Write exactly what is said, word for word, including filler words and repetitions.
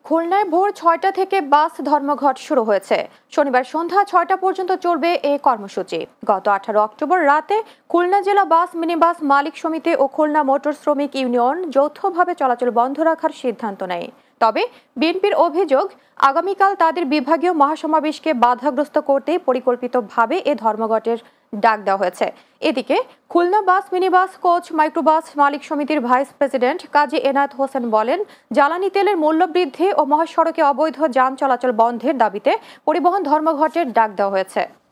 খুলনায় ভোর ছয়টা থেকে বাস ধর্মঘট শুরু হয়েছে। শনিবার সন্ধ্যা ছয়টা পর্যন্ত চলবে এই কর্মসূচি। গত আঠারো অক্টোবর রাতে খুলনা জেলা বাস মিনিবাস মালিক সমিতি ও খুলনা মোটর শ্রমিক ইউনিয়ন যৌথভাবে চলাচল বন্ধ রাখার সিদ্ধান্ত নেয়। তবে বিএনপির অভিযোগ, আগামীকাল তাদের বিভাগীয় মহাসমাবেশকে বাধাগ্রস্ত করতে পরিকল্পিতভাবে এ ধর্মঘটের ডাক দেওয়া হয়েছে। এদিকে Khulna bus minibus coach microbus মালিক সমিতির ভাইস প্রেসিডেন্ট কাজী এনায়েত হোসেন বলেন, জ্বালানি তেলের মূল্য বৃদ্ধি ও মহাসড়কে অবৈধ যান চলাচল বন্ধের দাবিতে পরিবহন ধর্মঘটের ডাক দেওয়া হয়েছে।